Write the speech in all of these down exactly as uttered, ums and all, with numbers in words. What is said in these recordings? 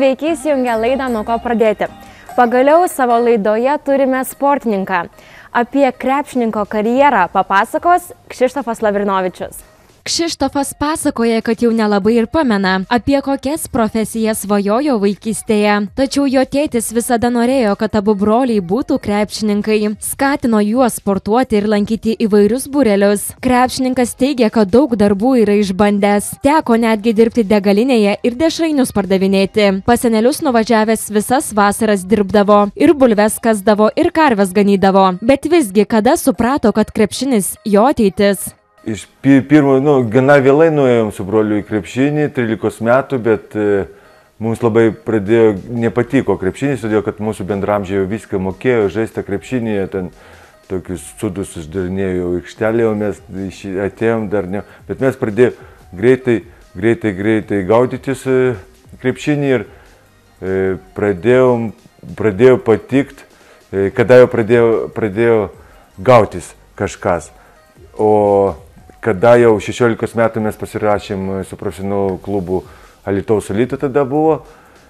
Sveiki, įsijungę laidą Nuo ko pradėti. Pagaliau savo laidoje turime sportininką. Apie krepšininko karjerą papasakos Kšištofas Lavrinovičius. Kšištofas pasakoja, kad jau nelabai ir pamena, apie kokias profesijas svajojo vaikystėje. Tačiau jo tėtis visada norėjo, kad abu broliai būtų krepšininkai. Skatino juos sportuoti ir lankyti įvairius būrelius. Krepšininkas teigia, kad daug darbų yra išbandęs. Teko netgi dirbti degalinėje ir dešrainius pardavinėti. Pas senelius nuvažiavęs visas vasaras dirbdavo. Ir bulves kasdavo, ir karves ganydavo. Bet visgi, kada suprato, kad krepšinis jo ateitis? Iš pirmo, nu, gana vėlai nuėjom su broliu į krepšinį, trylikos metų, bet e, mums labai pradėjo, nepatiko krepšinis, todėl kad mūsų bendramžiai jau viską mokėjo, žaisti krepšinėje, ten tokius sudus uždarinėjo aikštelėje, o mes atėjom dar ne, bet mes pradėjome greitai, greitai, greitai gaudytis e, krepšinį ir e, pradėjom, pradėjo patikt, e, kada jau pradėjo, pradėjo gautis kažkas. O kada jau šešiolikos metų mes pasirašėm su profesionalų klubu Alytaus Alyta tada buvo.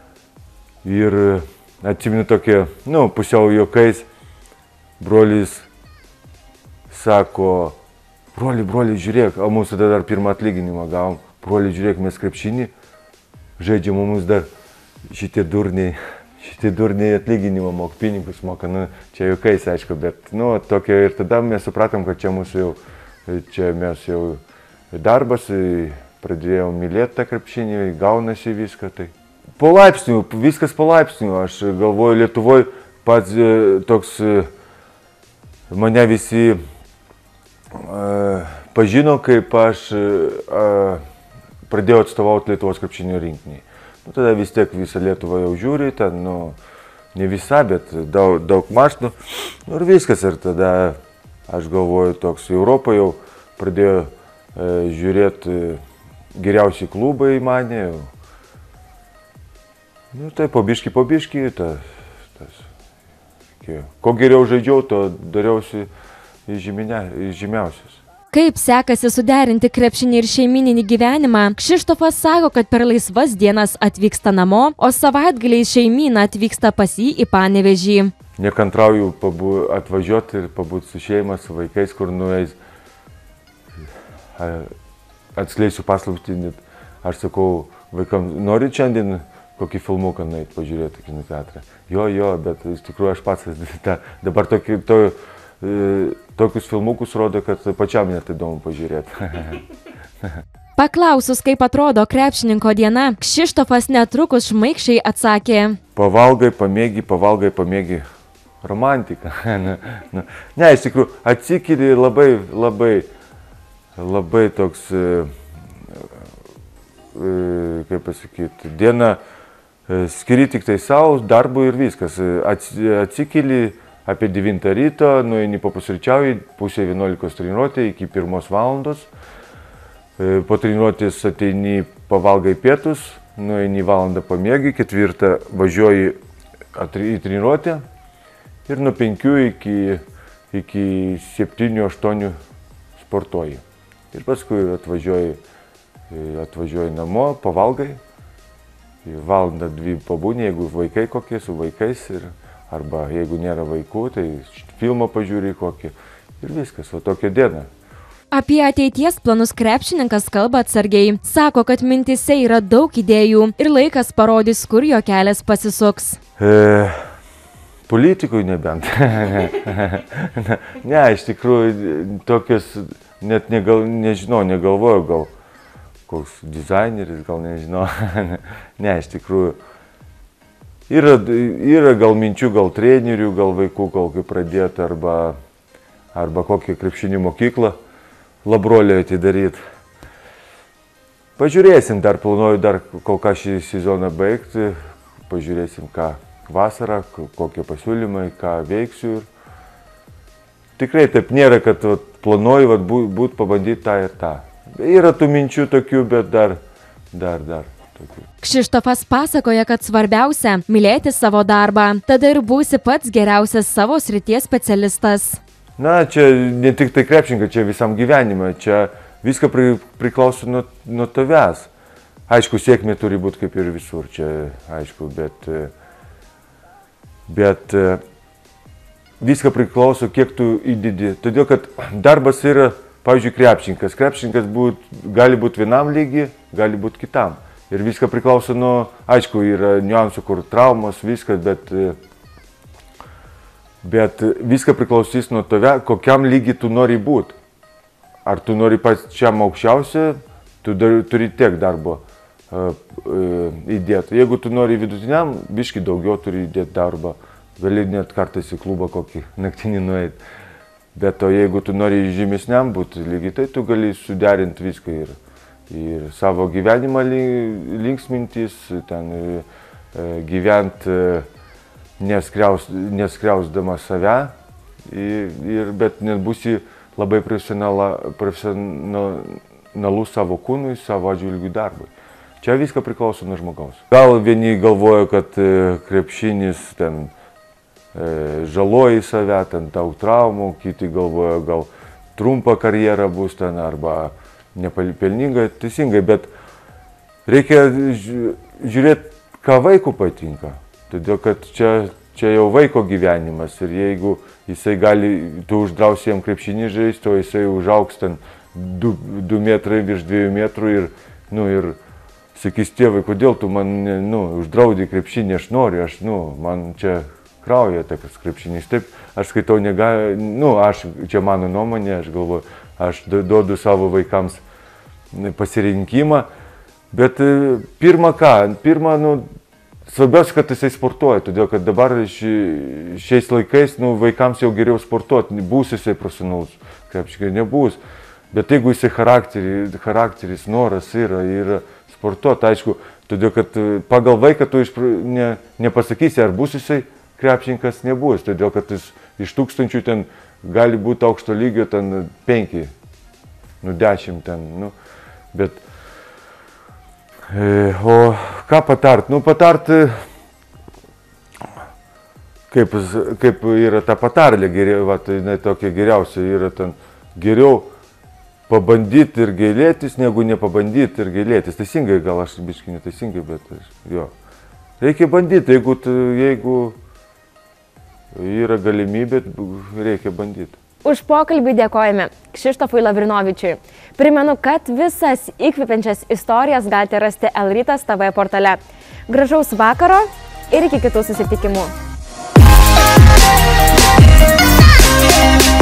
Ir atsimenu tokie, nu, pusiau juokais, brolis sako, broli, broli, žiūrėk, o mūsų tada dar pirmą atlyginimą gavom. Broli, žiūrėk, mes krepšinį žaidžiam, mums dar šitie durniai, šitie durniai atlyginimą mok, pinigus moka, nu, čia juokais, aišku, bet, nu, tokia ir tada mes supratom, kad čia mūsų jau Čia mes jau darbas, pradėjom mylėti tą krepšinį, gaunasi viską. Tai. Po laipsnių, viskas po laipsnių. Aš galvoju, Lietuvoje pats toks, mane visi uh, pažino, kaip aš uh, pradėjau atstovauti Lietuvos krepšinio rinkiniai. Nu, tada vis tiek visą Lietuvą jau žiūri, ten, nu, ne visą, bet daug, daug maštų. Nu, ir viskas, ir tada aš galvoju, toks Europoje jau pradėjo e, žiūrėti e, geriausi klubai į mane. Nu, tai po biškį, po biškį, ta, tas, kiek, ko geriau žaidžiau, to dariausi žymiausias. Kaip sekasi suderinti krepšinį ir šeimininį gyvenimą, Kšištofas sako, kad per laisvas dienas atvyksta namo, o savaitgaliais šeimyna atvyksta pas jį į Panevėžį. Nekantrauju pabu, atvažiuoti ir pabūti su šeima, su vaikais, kur nueis. Atskleisiu paslaptį, net aš sakau vaikams, nori šiandien kokį filmuką nueiti pažiūrėti kino teatrą. Jo, jo, bet iš tikrųjų aš pats ta, dabar tokį, to, e, tokius filmukus rodo, kad pačiam net įdomu pažiūrėti. Paklausus, kaip atrodo krepšininko diena, Kšištofas netrukus šmaikščiai atsakė. Pavalgai, pamėgi, pavalgai, pamėgi. Romantika. Ne, iš tikrųjų, atsikeli labai, labai, labai toks, e, e, kaip pasakyti, diena e, skiri tik tai savo, darbui ir viskas. Atsikeli apie devintą ryto, nueini papusryčiauji, pusė vienuolikos treniruotė iki pirmos valandos. E, po treniruotės ateini, pavalgai pietus, nueini valandą pamėgi, ketvirtą važiuoji į treniruotę. Ir nuo penkių iki, iki septynių, aštuonių sportuoji. Ir paskui atvažiuoji, atvažiuoji namo, pavalgai, valandą dvi pabūni, jeigu vaikai kokie, su vaikais, ir, arba jeigu nėra vaikų, tai filmą pažiūri kokį ir viskas, o tokia diena. Apie ateities planus krepšininkas kalba atsargiai. Sako, kad mintise yra daug idėjų ir laikas parodys, kur jo kelias pasisuks. E... Politikui nebent. Ne, iš tikrųjų, tokius net negal, nežinau, negalvoju, gal koks dizaineris, gal nežinau. Ne, iš tikrųjų, yra, yra gal minčių, gal trenerių, gal vaikų, gal kaip pradėti, arba, arba kokią krepšinį mokyklą labrolį atidaryti. Pažiūrėsim, dar planuoju dar kol ką šį sezoną baigti, pažiūrėsim ką. Vasarą, kokie pasiūlymai, ką veiksiu. Tikrai taip nėra, kad vat, planuoju vat, būt, būt pabandyti tą ir tą. Yra tų minčių tokių, bet dar, dar, dar tokių. Kšištofas pasakoja, kad svarbiausia – mylėti savo darbą. Tada ir būsi pats geriausias savo srities specialistas. Na, čia ne tik tai krepšininkai, čia visam gyvenimą. Čia viską pri, priklauso nuo, nuo tavęs. Aišku, sėkmė turi būti kaip ir visur, čia aišku, bet, bet viską priklauso, kiek tu įdedi. Todėl, kad darbas yra, pavyzdžiui, krepšininkas. Krepšininkas būt, gali būti vienam lygiai, gali būti kitam. Ir viską priklauso nuo, aišku, yra niuansų, kur traumos, viskas, bet, bet viską priklausys nuo tave, kokiam lygiai tu nori būti. Ar tu nori pačiam aukščiausia, tu dar, turi tiek darbo uh, uh, įdėti. Jeigu tu nori vidutiniam, biški daugiau turi įdėti darbą. Gali net kartais į klubą kokį naktinį nueiti. Bet to jeigu tu nori žymesniam būti lygiai, tai tu gali suderinti viską ir, ir savo gyvenimą linksmintis, ten gyventi neskriaus, neskriausdama save, ir, ir, bet net būsi labai profesionalus savo kūnui, savo atžvilgių darbui. Čia viską priklauso nuo žmogaus. Gal vieni galvoja, kad krepšinis ten žaloja save, ten daug traumų, kiti galvoja, gal trumpa karjera bus ten arba nepelninga, teisingai, bet reikia žiūrėti, ką vaikų patinka. Todėl, kad čia, čia jau vaiko gyvenimas ir jeigu jisai gali, tu uždrausi jam krepšinį žaisti, o jisai užaugs ten du, du metrai virš dviejų metrų ir, nu, ir sakys, tėvai, kodėl tu man, nu, uždraudai krepšinį, aš noriu, aš, nu, man čia krauja tas krepšinys. Taip, aš skaitau, negali, nu, aš, čia mano nuomonė, aš galvoju, aš duodu savo vaikams pasirinkimą, bet pirmą ką, pirmą, nu, svarbiausia, kad jisai sportuoja, todėl kad dabar ši, šiais laikais, nu, vaikams jau geriau sportuoti, bus jisai profesionalus krepšininkas, nebus, bet jeigu jisai charakteris, charakteris noras yra, yra sportuoti, aišku, todėl kad pagal vaiką tu iš, ne, nepasakysi, ar bus jisai krepšininkas, nebus, todėl kad jis iš tūkstančių ten gali būti aukšto lygio ten penki, nu dešimt ten, nu, bet, e, o ką patart? Nu, patart, kaip, kaip yra ta patarlė, geriau, va, tai ne tokia geriausia, yra ten geriau pabandyti ir gailėtis, negu nepabandyti ir gailėtis. Teisingai, gal aš biškai neteisingai, bet jo. Reikia bandyti, jeigu, jeigu yra galimybė, reikia bandyti. Už pokalbį dėkojame Kšištofui Lavrinovičiui. Primenu, kad visas įkvepiančias istorijas galite rasti L rytas T V portale. Gražaus vakaro ir iki kitų susitikimų.